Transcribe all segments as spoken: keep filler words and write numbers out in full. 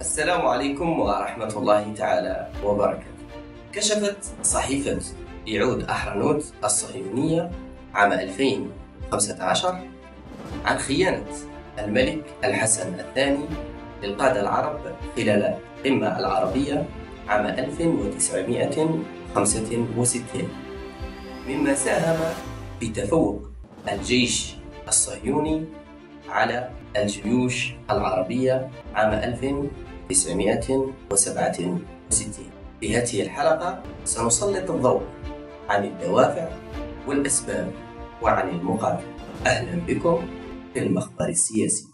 السلام عليكم ورحمة الله تعالى وبركاته. كشفت صحيفة يعود أحرنوت الصهيونية عام ألفين وخمسة عشر عن خيانة الملك الحسن الثاني للقادة العرب خلال القمة العربية عام ألف وتسعمائة وخمسة وستين، مما ساهم في تفوق الجيش الصهيوني على الجيوش العربية عام ألف وتسعمائة وسبعة وستين. في هذه الحلقة سنسلط الضوء عن الدوافع والأسباب وعن المقابل. أهلا بكم في المخبر السياسي.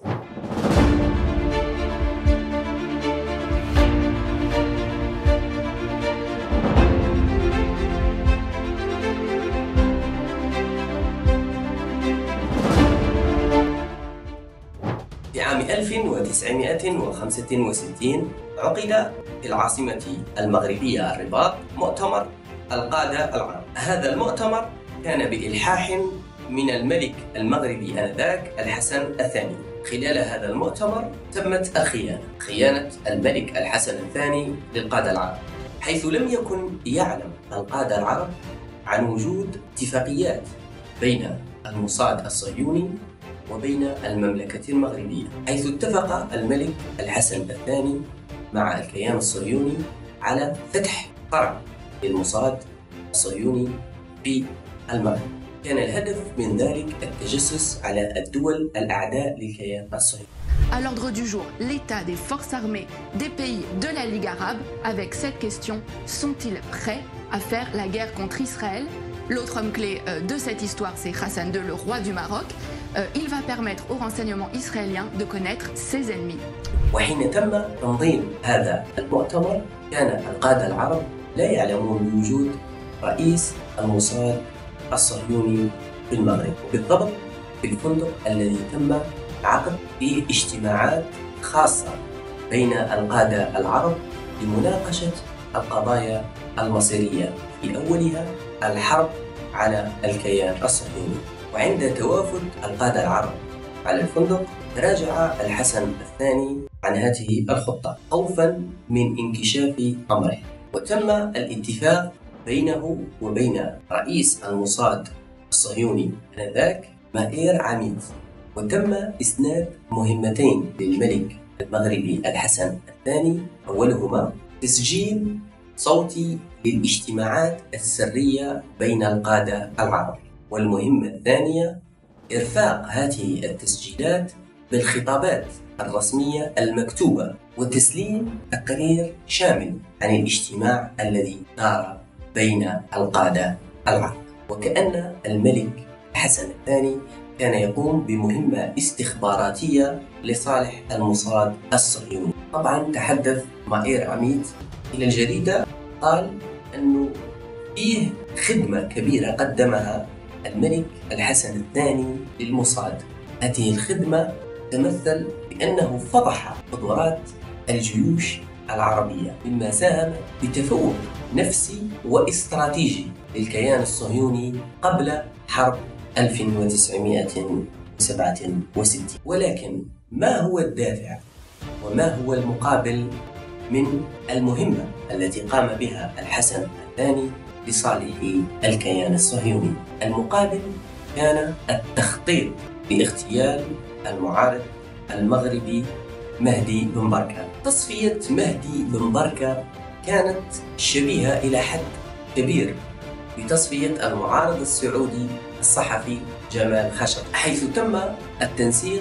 في عام ألف وتسعمائة وخمسة وستين عقد في العاصمة المغربية الرباط مؤتمر القادة العرب. هذا المؤتمر كان بإلحاح من الملك المغربي آنذاك الحسن الثاني. خلال هذا المؤتمر تمت الخيانة، خيانة الملك الحسن الثاني للقادة العرب، حيث لم يكن يعلم القادة العرب عن وجود اتفاقيات بين الموساد الصهيوني وبين المملكة المغربية، حيث اتفق الملك الحسن الثاني مع الكيان الصهيوني على فتح فرع للموساد الصهيوني في المغرب. كان الهدف من ذلك التجسس على الدول الأعداء للكيان الصهيوني. À l'ordre du jour, l'état des forces armées des pays de la Ligue arabe. Avec cette question, sont-ils prêts à faire la guerre contre Israël? L'autre homme clé de cette histoire, c'est Hassan deux, le roi du Maroc. Il va permettre aux renseignements israéliens de connaître ses ennemis. وحين تم تنظيم هذا المؤتمر كان القادة العرب لا يعلمون بوجود رئيس الموساد الصهيوني في المغرب، بالضبط في الفندق الذي تم العقد فيه اجتماعات خاصة بين القادة العرب لمناقشة القضايا المصيرية، في أولها الحرب على الكيان الصهيوني. وعند توافد القادة العرب على الفندق تراجع الحسن الثاني عن هذه الخطة خوفا من انكشاف أمره، وتم الاتفاق بينه وبين رئيس الموساد الصهيوني آنذاك مائير عميد، وتم إسناد مهمتين للملك المغربي الحسن الثاني، أولهما تسجيل صوتي للاجتماعات السرية بين القادة العرب، والمهمة الثانية إرفاق هذه التسجيلات بالخطابات الرسمية المكتوبة وتسليم تقرير شامل عن الاجتماع الذي دار بين القادة العرب. وكأن الملك الحسن الثاني كان يقوم بمهمة استخباراتية لصالح الموساد الصهيوني. طبعا تحدث مائير عميد إلى الجريدة، قال أنه فيه خدمة كبيرة قدمها الملك الحسن الثاني للموساد. هذه الخدمة تمثل بأنه فضح قدرات الجيوش العربية، مما ساهم بتفوق نفسي واستراتيجي للكيان الصهيوني قبل حرب ألف وتسعمائة وسبعة وستين. ولكن ما هو الدافع وما هو المقابل من المهمة التي قام بها الحسن الثاني لصالح الكيان الصهيوني؟ المقابل كان التخطيط لاغتيال المعارض المغربي مهدي بن بركة. تصفية مهدي بن بركة كانت شبيهة إلى حد كبير بتصفية المعارض السعودي الصحفي جمال خشب، حيث تم التنسيق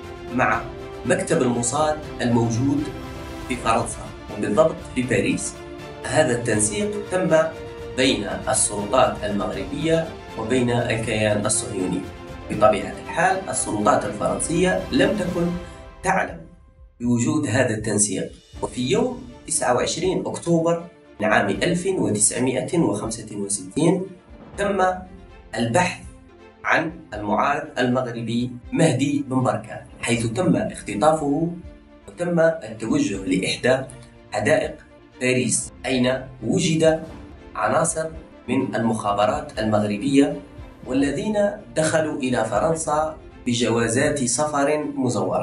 مع مكتب الموساد الموجود في فرنسا وبالضبط في باريس. هذا التنسيق تم بين السلطات المغربية وبين الكيان الصهيوني. بطبيعة الحال السلطات الفرنسية لم تكن تعلم بوجود هذا التنسيق. وفي يوم تسعة وعشرين أكتوبر من عام ألف وتسعمائة وخمسة وستين تم البحث عن المعارض المغربي مهدي بن بركة، حيث تم اختطافه وتم التوجه لإحدى حدائق باريس، أين وجد عناصر من المخابرات المغربية والذين دخلوا إلى فرنسا بجوازات سفر مزورة.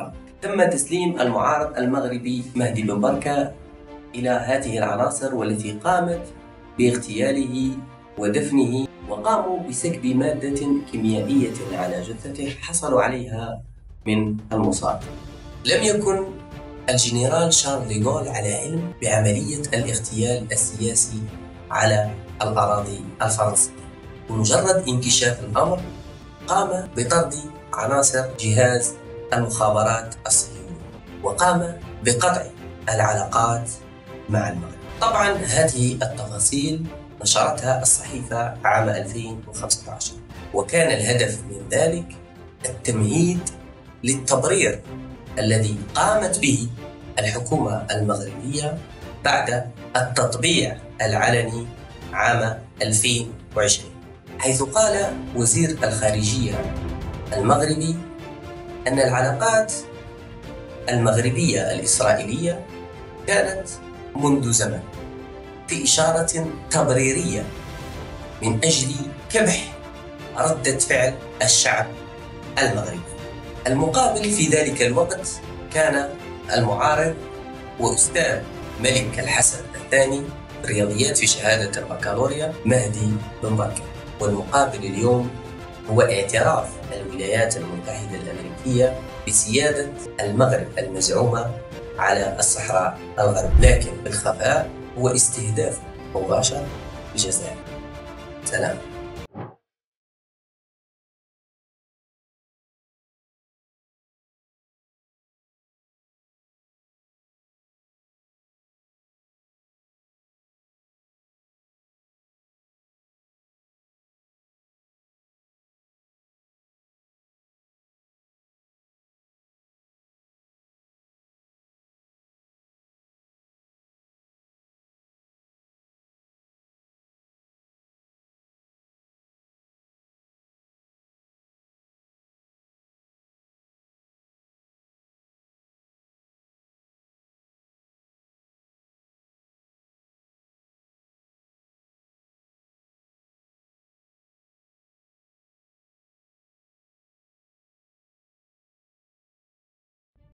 تم تسليم المعارض المغربي مهدي بن بركة إلى هذه العناصر، والتي قامت باغتياله ودفنه، وقاموا بسكب مادة كيميائية على جثته حصلوا عليها من المصاب. لم يكن الجنرال شارل دي غول على علم بعملية الاغتيال السياسي على الأراضي الفرنسية. بمجرد انكشاف الأمر قام بطرد عناصر جهاز المخابرات الصهيوني، وقام بقطع العلاقات مع المغرب. طبعا هذه التفاصيل نشرتها الصحيفة عام ألفين وخمسة عشر، وكان الهدف من ذلك التمهيد للتبرير الذي قامت به الحكومة المغربية بعد التطبيع العلني عام ألفين وعشرين، حيث قال وزير الخارجية المغربي أن العلاقات المغربية الإسرائيلية كانت منذ زمن في إشارة تبريرية من أجل كبح ردة فعل الشعب المغربي. المقابل في ذلك الوقت كان المعارض وأستاذ ملك الحسن الثاني رياضيات في شهادة البكالوريا مهدي بن بركة. والمقابل اليوم هو اعتراف الولايات المتحدة الأمريكية بسيادة المغرب المزعومة على الصحراء الغربية، لكن بالخفاء هو استهداف مباشر الجزائر. سلام.